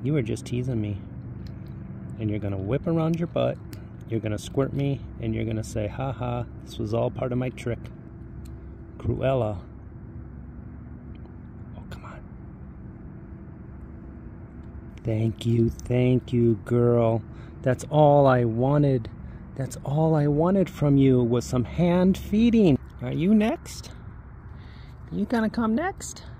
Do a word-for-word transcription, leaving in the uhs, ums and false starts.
You were just teasing me. And you're gonna whip around your butt, you're gonna squirt me, and you're gonna say, ha ha, this was all part of my trick. Cruella. Oh, come on. Thank you, thank you, girl. That's all I wanted. That's all I wanted from you was some hand feeding. Are you next? You gonna come next?